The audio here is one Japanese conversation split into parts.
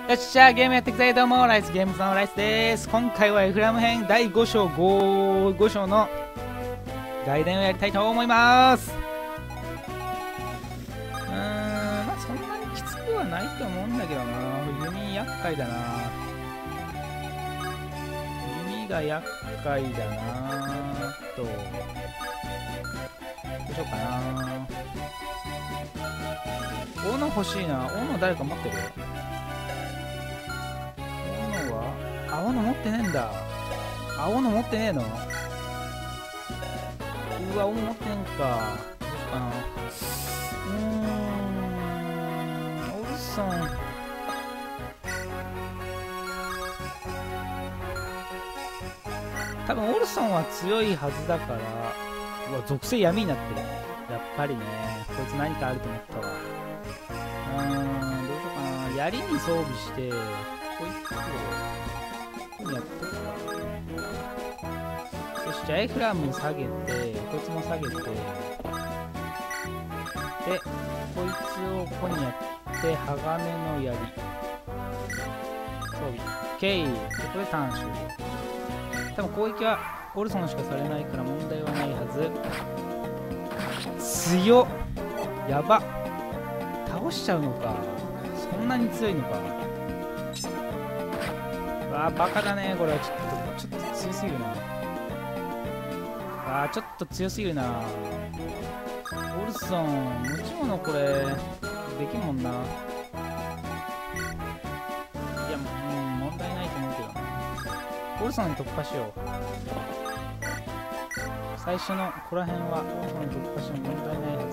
よっしゃ、ゲームやっていくぜ。どうも、ライスゲームズのライスです。今回はエフラム編第5章5章の外伝をやりたいと思います。まあそんなにきつくはないと思うんだけどな。弓厄介だな。弓が厄介だなと。どうしようかな。斧欲しいな。斧誰か持ってる？斧持ってねえんだ。斧持ってねえの？うわ、斧持ってんか。どうかな。オルソン。多分オルソンは強いはずだから。うわ、属性闇になってる。やっぱりね、こいつ何かあると思ったわ。どうしようかな。槍に装備して、こいつをやっとくか。よし、じゃあエフラム下げて、こいつも下げて、で、こいつをここにやって、鋼の槍。装備。OK。ここでターン終了。多分攻撃はオルソンしかされないから問題はないはず。強っ。やば。倒しちゃうのか。そんなに強いのか。あー、バカだね、これはちょっと強すぎるな。あー、ちょっと強すぎるな。オルソン、持ち物これ、できんもんな。いや、問題ないと思うけどな。オルソンに突破しよう。最初のここら辺はオルソンに突破しても問題ないは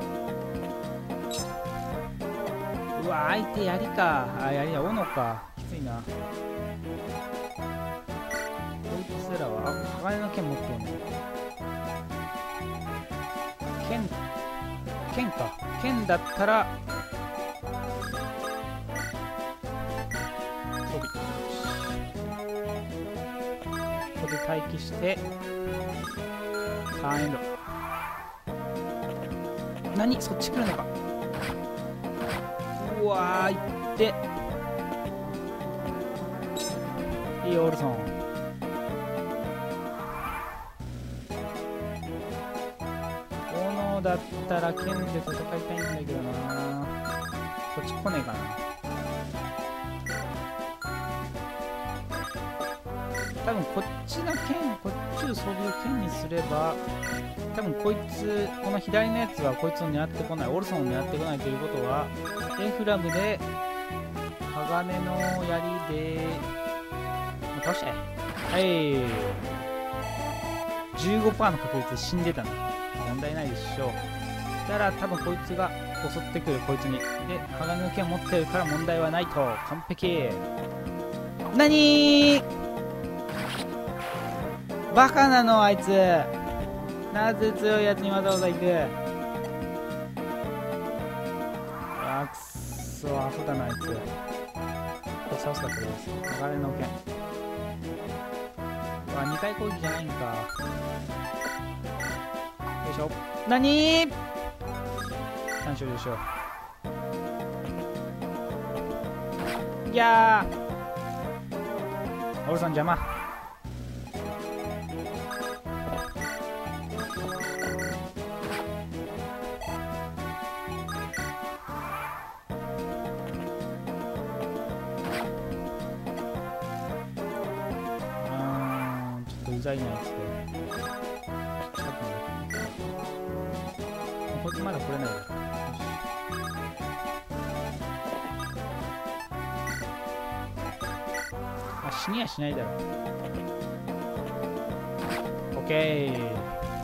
ず。うわ、相手槍か。あ、槍だ、斧か。きついな。こいつらは、鋼の剣持ってるね。剣か。剣だったら、装備。ここで待機して、ターンエンド。何？そっち来るのか。うわー、いって。いいよ、オルソン。斧だったら剣で戦いたいんだけどな。こっち来ねえかな。多分こっちの剣、こっちを装備を剣にすれば、多分こいつ、この左のやつはこいつを狙ってこない、オルソンを狙ってこないということは、エフラムで鋼の槍で倒しちゃえ。はい、15% の確率で死んでたの。問題ないでしょう。だから多分こいつが襲ってくる、こいつに。で、鋼の剣を持ってるから問題はないと。完璧。何ー、バカなのあいつ。なぜ強いやつにわざわざ行く。あー、くっそ、アホだなあいつ。これ倒すか、とりあえず。鋼の剣。うわ、2回攻撃じゃないんか。よいしょ。なにー、単勝でしょう。いやー、オルソン邪魔。ちょっとうざいなやつで。こいつまだ来れないよ。あ、死にはしないだろう。オッケー。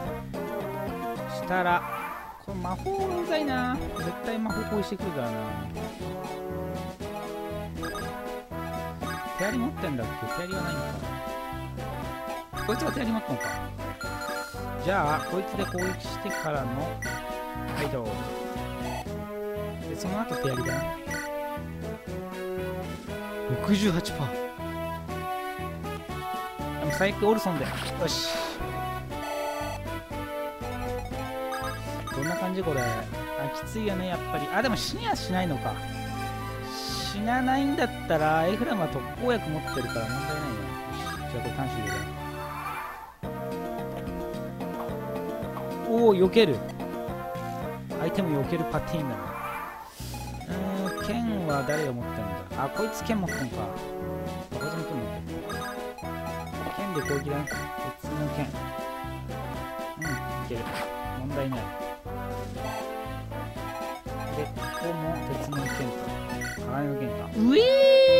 したら、これ魔法がうざいな。絶対魔法攻撃してくるからな。手槍持ってんだっけ？手槍はないのか。こいつが手槍持ったのか。じゃあ、こいつで攻撃してからのはい、どうで、その後手槍だな。68%。でも最悪オルソンで。よし。どんな感じこれ。あ、きついよね、やっぱり。あ、でも死にはしないのか。死なないんだったらエフラムは特効薬持ってるから問題ないな。よし、じゃあこれ短縮入れる。おお、避ける。相手も避けるパティーンだな。剣は誰が持ってるんだ。あ、こいつ剣持ってんか。こいつも剣持ってる。剣で攻撃だな。別の剣。いける。問題ない。で、ここも鉄の剣と鋼の剣か。うえ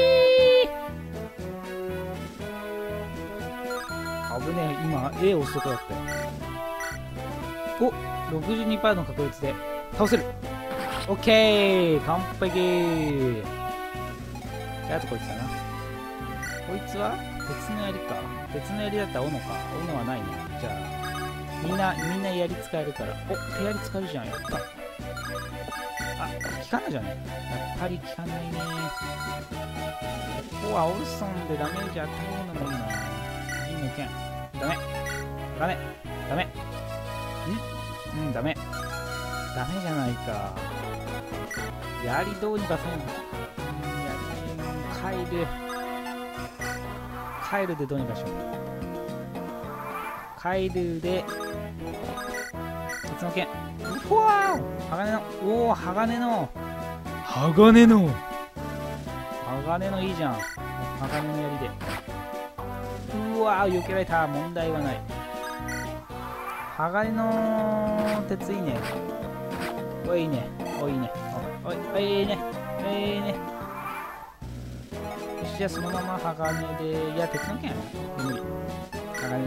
ー、危ねえ。今 A を押すとこだったよ。お、62% の確率で倒せる。オッケー、完璧。で、あとこいつだな。こいつは鉄の槍か。鉄の槍だったら斧か。斧はないね。じゃあみんな槍使えるから。お、手槍使えるじゃん。やった。あ、効かないじゃんね。やっぱり効かないね。ここはオルソンでダメージ与えるのもいいな。銀の剣。ダメ。ダメ。ダメ。ダメ。ダメじゃないか。槍どうにかせん。カイルでどうにかしよう。カイルで鉄の剣。うわー、鋼の、おお、鋼のいいじゃん。鋼の槍で。うわー、避けられた。問題はない。鋼の鉄いいね。おいいね。おいいね。おいいいね。いいね。よし、じゃあそのまま鋼で、いや、鉄の剣無理。鋼だ。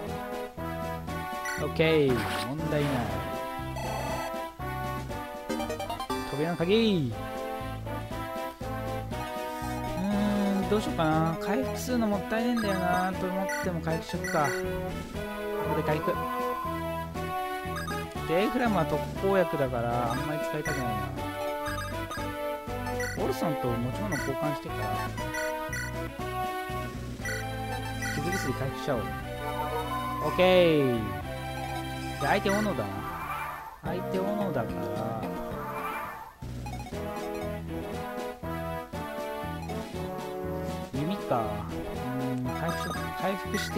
オッケー、問題ない。扉の鍵。どうしようかな。回復するのもったいねえんだよなと思っても回復しよっか。ここで回復。で、エフラムは特効薬だからあんまり使いたくないな。オルソンと持ち物交換してから傷薬回復しちゃおう。オッケー。で、相手斧だな。相手斧だから弓か。回復して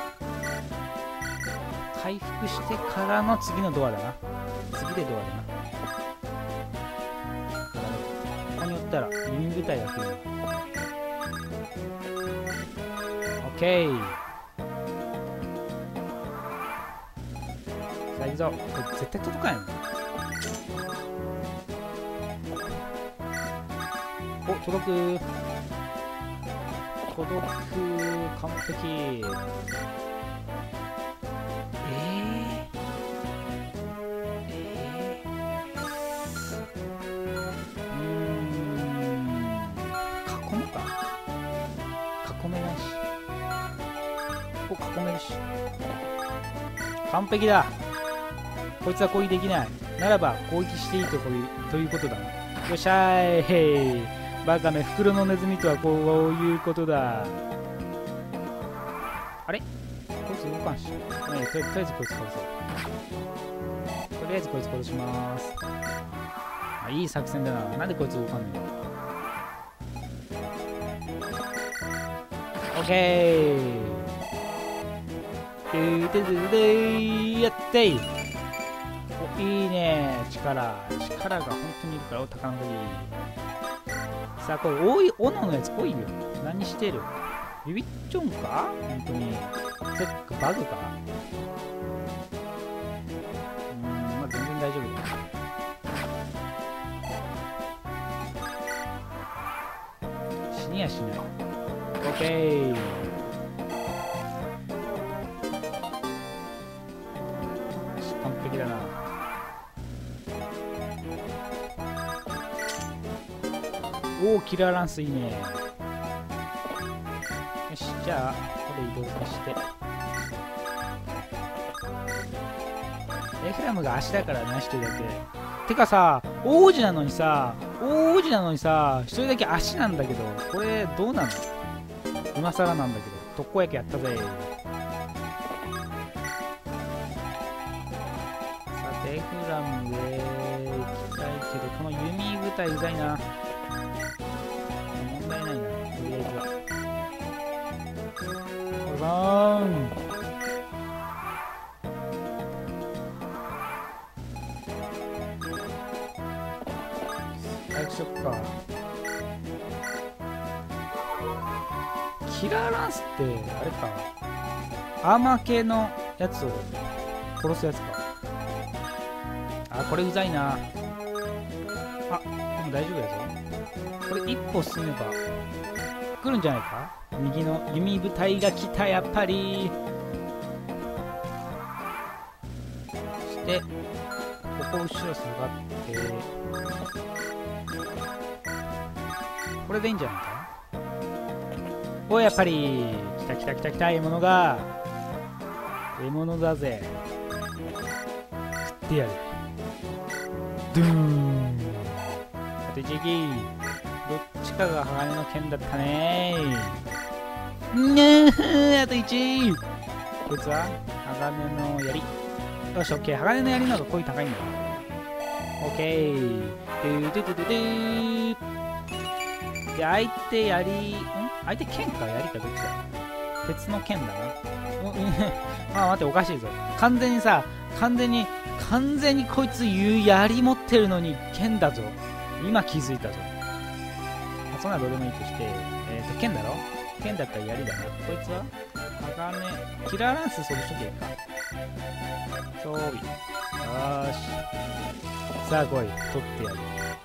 からの次のドアだな。次でドアだな。ここに寄ったら弓部隊が来る。オッケー。さあ行くぞ。これ絶対届かんよ。お、届く。完璧。囲むか。囲めないし。ここ囲めるし。完璧だ。こいつは攻撃できない。ならば攻撃していいということだな。よっしゃーい。バカめ、袋のネズミとはこういうことだ。あれ、こいつ動かんし。とりあえずこいつ殺そう。とりあえずこいつ殺します。あ、いい作戦だな。なんでこいつ動かんのよ。オッケー。やってい。お、いいね。力が本当にいるから。お、高の鍵。さあ、これ斧のやつ来いよ。何してる。ビビっちょんか本当に。それバグか。まあ全然大丈夫だ。死にやしない。オッケー。完璧だな。おお、キラーランスいいね。よし、じゃあこれ移動させて。エフラムが足だからなしてるだけ。てかさ、王子なのにさ一人だけ足なんだけど、これどうなの。今更なんだけど特効薬やったぜ。さてエフラムで行きたいけど、この弓部隊うざいな。 しよっか。キラーランスってあれか、アーマー系のやつを殺すやつか。あ、これうざいな。あ、でも大丈夫やぞ。これ一歩進めば来るんじゃないか。右の弓部隊が来た、やっぱり。そしてここ後ろ下がって、これでいいんじゃないか。おい、やっぱり来た来た来た来た。獲物が、獲物だぜ。食ってやる。ドゥーン。あと一撃。どっちかが鋼の剣だったねー。あと1。こいつは鋼の槍。よし、オッケー。鋼の槍の方が声高いんだ。オッケー。ドゥドゥドゥドゥドゥ。で、相手槍、相手剣か槍かどっちだ。鉄の剣だな。あ、待って、おかしいぞ。完全にさ、完全にこいつ槍持ってるのに剣だぞ。今気づいたぞ。そんなどうでもいいとして、剣だろ。剣だったら槍だな。こいつは鋼、キラーランス装備しとけか。装備。よーし。さあ来い、取ってやる。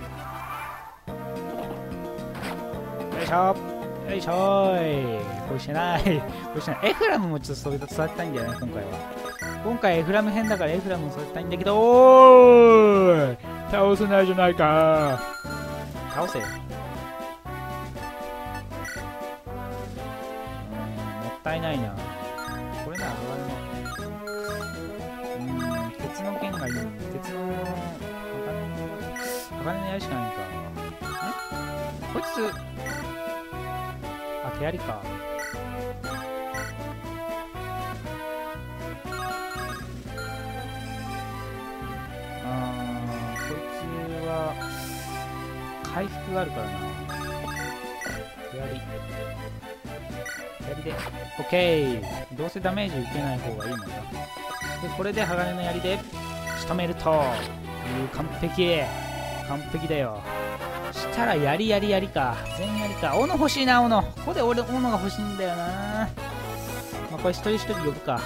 よいしょよいしょーい。これしてないこれしてない。エフラムもちょっと育てたいんだよね、今回は。今回エフラム編だからエフラムも育てたいんだけど、おーい、倒せないじゃないか。倒せよ。もったいないな。これなら鉄の剣がいい。鉄の鋼の槍しかないんか。こいつ、あ、手槍か。こいつは回復があるからな。手槍で OK。 どうせダメージ受けない方がいいもんな。でこれで鋼の槍で仕留めるという。完璧だよ。したら槍か。全槍か。斧欲しいな。斧、ここで俺斧が欲しいんだよな。まあ、これ一人一人呼ぶか。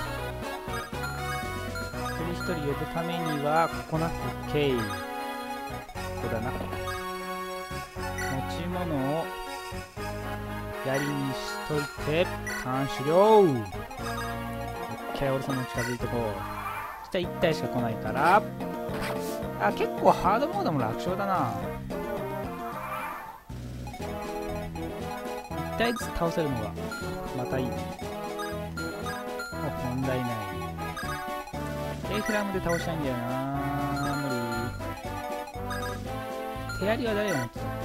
一人呼ぶためにはここな。 OK。 ここだな。持ち物を槍にしといてターン終了。 OK。 俺その近づいてこう。そしたら1体しか来ないから、あ、結構ハードモードも楽勝だな。1体ずつ倒せるのがまたいいね。問題ない。エフラムで倒したいんだよな。無理。手槍は誰が持ってたっ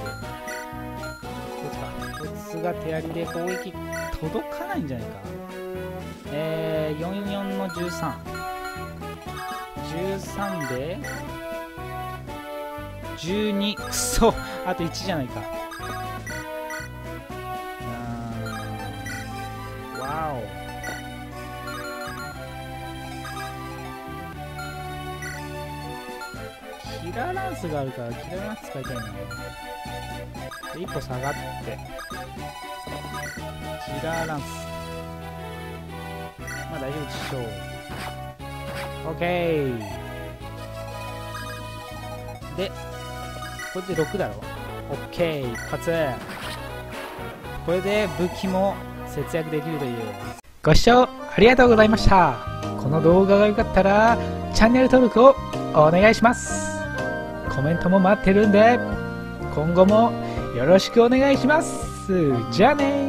け。こいつが手槍で攻撃届かないんじゃないか。44の13。13で12。くそ、あと1じゃないか。わお。キラーランスがあるからキラーランス使いたいな。で1個下がってキラーランス、まあ大丈夫でしょう。 OK。 でこれで6だろ。 OK。 一発。これで武器も節約できるという。ご視聴ありがとうございました。この動画が良かったらチャンネル登録をお願いします。コメントも待ってるんで今後もよろしくお願いします。じゃあねー。